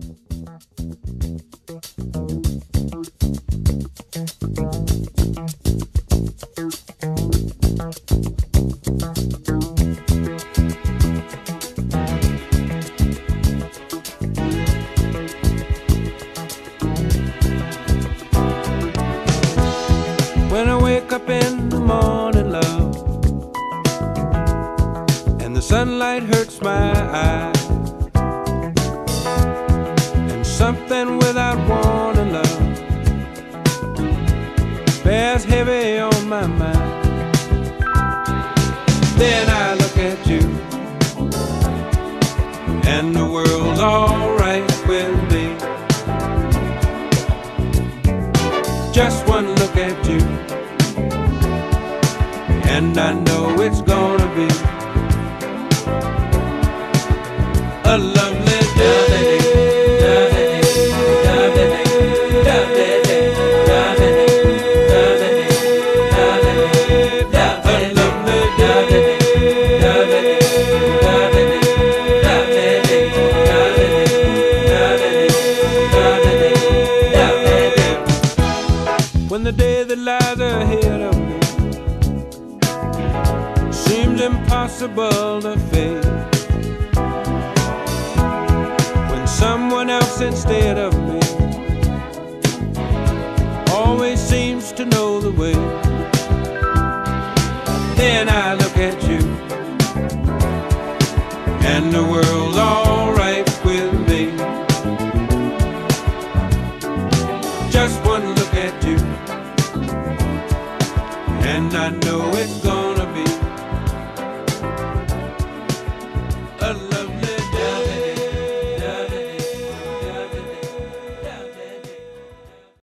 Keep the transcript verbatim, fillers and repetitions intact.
When I wake up in the morning, love, and the sunlight hurts my eyes, and something without warning, love, bears heavy on my mind. Then I look at you, and the world's alright with me. Just one look at you, and I know it's gonna be a lovely day. When the day that lies ahead of me seems impossible to face, when someone else instead of me always seems to know the way, then I look at you, and the world's all